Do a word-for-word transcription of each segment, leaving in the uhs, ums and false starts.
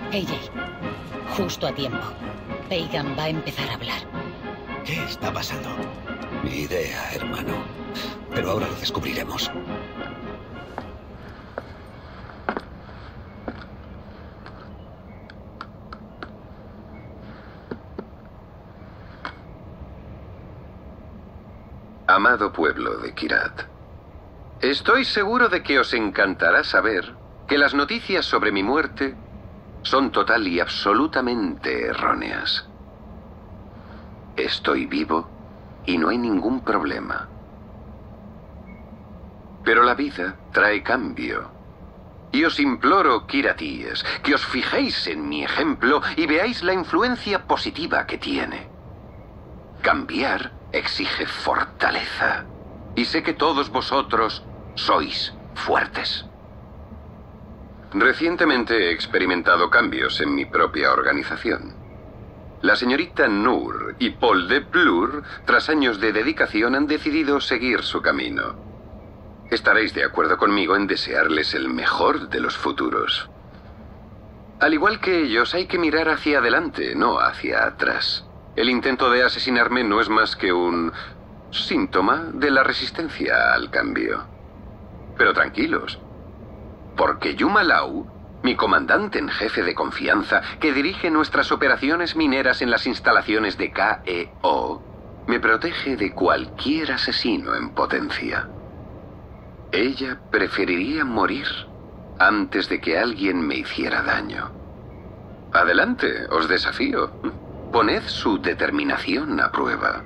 K J, justo a tiempo. Pagan va a empezar a hablar. ¿Qué está pasando? Ni idea, hermano. Pero ahora lo descubriremos. Amado pueblo de Kyrat, estoy seguro de que os encantará saber que las noticias sobre mi muerte son total y absolutamente erróneas. Estoy vivo y no hay ningún problema. Pero la vida trae cambio. Y os imploro, Kyratíes, que os fijéis en mi ejemplo y veáis la influencia positiva que tiene. Cambiar exige fortaleza. Y sé que todos vosotros sois fuertes. Recientemente he experimentado cambios en mi propia organización. La señorita Noor y Paul de Plur, tras años de dedicación, han decidido seguir su camino. Estaréis de acuerdo conmigo en desearles el mejor de los futuros. Al igual que ellos, hay que mirar hacia adelante, no hacia atrás. El intento de asesinarme no es más que un síntoma de la resistencia al cambio. Pero tranquilos, porque Yuma Lau, mi comandante en jefe de confianza, que dirige nuestras operaciones mineras en las instalaciones de K E O, me protege de cualquier asesino en potencia. Ella preferiría morir antes de que alguien me hiciera daño. Adelante, os desafío. Poned su determinación a prueba.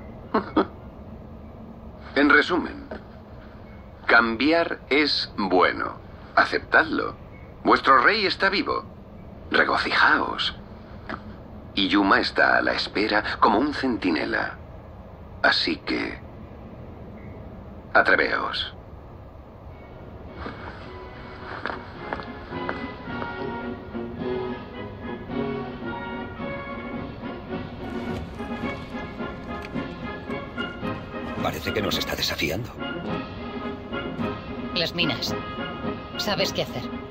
En resumen, cambiar es bueno. Aceptadlo. Vuestro rey está vivo. Regocijaos. Y Yuma está a la espera como un centinela. Así que... atreveos. Parece que nos está desafiando. Las minas. ¿Sabes qué hacer?